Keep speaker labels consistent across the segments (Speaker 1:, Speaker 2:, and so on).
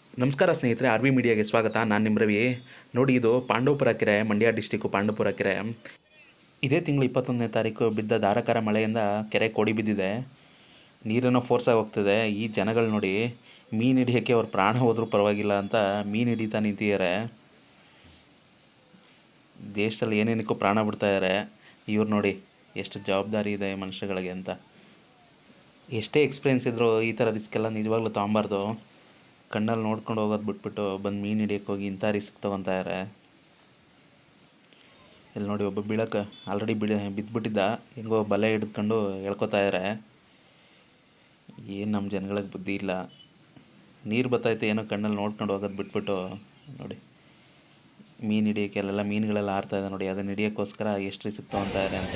Speaker 1: ನಮಸ್ಕಾರ ಸ್ನೇಹಿತರೆ, R V ಮೀಡಿಯಾಗೆ ಸ್ವಾಗತ. ನಾನು ನಿಮ್ಮ ರವಿ. ನೋಡಿ, ಇದು ಪಾಂಡವಪುರ ಕೆರೆ, ಮಂಡ್ಯ ಡಿಸ್ಟಿಕ್ಕು ಪಾಂಡವಪುರ ಕೆರೆ. ಇದೇ ತಿಂಗಳು 21ನೇ ತಾರೀಕು ಬಿದ್ದ ಧಾರಾಕಾರ ಮಳೆಯಿಂದ ಕೆರೆ ಕೋಡಿ ಬಿದ್ದಿದೆ. ನೀರನ್ನು ಫೋರ್ಸಾಗಿ ಹೋಗ್ತಿದೆ. ಈ ಜನಗಳು ನೋಡಿ, ಮೀನು ಹಿಡಿಯೋಕ್ಕೆ ಅವ್ರ ಪ್ರಾಣ ಹೋದರೂ ಪರವಾಗಿಲ್ಲ ಅಂತ ಮೀನು ಹಿಡಿತಾ ನಿಂತಿದ್ದಾರೆ. ದೇಶದಲ್ಲಿ ಏನೇನಕ್ಕೂ ಪ್ರಾಣ ಬಿಡ್ತಾಯಿದ್ದಾರೆ. ಇವ್ರು ನೋಡಿ ಎಷ್ಟು ಜವಾಬ್ದಾರಿ ಇದೆ ಮನುಷ್ಯಗಳಿಗೆ ಅಂತ. ಎಷ್ಟೇ ಎಕ್ಸ್ಪೀರಿಯೆನ್ಸ್ ಇದ್ದರೂ ಈ ಥರ ರಿಸ್ಕ್ ಎಲ್ಲ ನಿಜವಾಗ್ಲೂ ತೊಗೊಬಾರ್ದು. ಕಣ್ಣಲ್ಲಿ ನೋಡ್ಕೊಂಡು ಹೋಗೋದು ಬಿಟ್ಬಿಟ್ಟು ಬಂದು ಮೀನು ಹಿಡಿಯೋಕ್ಕೆ ಹೋಗಿ ಇಂಥ ರಿಸ್ಕ್ ತೊಗೊತಾರೆ. ಇಲ್ಲಿ ನೋಡಿ, ಒಬ್ಬ ಬೀಳಕ್ಕೆ ಆಲ್ರೆಡಿ ಬಿದ್ದುಬಿಟ್ಟಿದ್ದ. ಹೆಂಗೋ ಬಲೆ ಹಿಡ್ಕೊಂಡು ಹೇಳ್ಕೊತಾ ಇದ್ದಾರೆ. ಏನು ನಮ್ಮ ಜನಗಳಿಗೆ ಬುದ್ಧಿ ಇಲ್ಲ. ನೀರು ಬರ್ತೈತೆ ಏನೋ ಕಣ್ಣಲ್ಲಿ ನೋಡ್ಕೊಂಡು ಹೋಗೋದು ಬಿಟ್ಬಿಟ್ಟು ನೋಡಿ ಮೀನು ಹಿಡಿಯೋಕ್ಕೆ ಅಲ್ಲೆಲ್ಲ ಮೀನುಗಳೆಲ್ಲ ಆಡ್ತಾಯಿದೆ ನೋಡಿ. ಅದನ್ನು ಹಿಡಿಯೋಕ್ಕೋಸ್ಕರ ಎಷ್ಟು ರಿಸ್ಕ್ ತೊಗೊತಾರೆ ಅಂತ.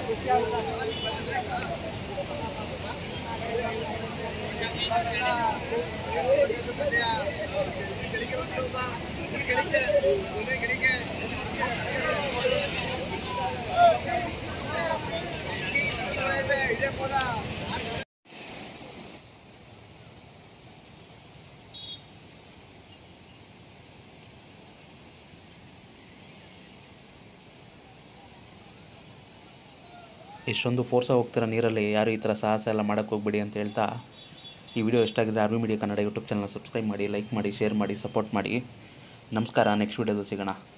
Speaker 1: ಎಷ್ಟೊಂದು ಫೋರ್ಸಾಗಿ ಹೋಗ್ತೀರ ನೀರಲ್ಲಿ, ಯಾರು ಈ ಥರ ಸಾಹಸ ಎಲ್ಲ ಮಾಡೋಕ್ಕೆ ಹೋಗ್ಬೇಡಿ ಅಂತ ಹೇಳ್ತಾ, ಈ ವಿಡಿಯೋ ಎಷ್ಟಾಗಿದೆ R V media Kannada YouTube channel subscribe ಮಾಡಿ, ಲೈಕ್ ಮಾಡಿ, ಶೇರ್ ಮಾಡಿ, ಸಪೋರ್ಟ್ ಮಾಡಿ. ನಮಸ್ಕಾರ. ನೆಕ್ಸ್ಟ್ ವಿಡಿಯೋದಲ್ಲಿ ಸಿಗೋಣ.